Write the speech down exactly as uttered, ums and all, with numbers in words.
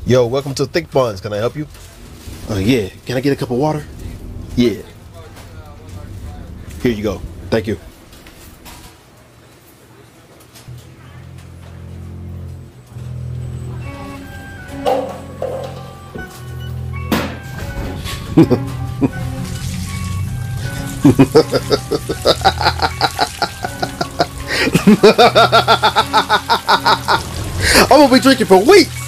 Yo, welcome to Thick Buns. Can I help you? Uh, yeah. Can I get a cup of water? Yeah. Here you go. Thank you. I'm gonna be drinking for weeks.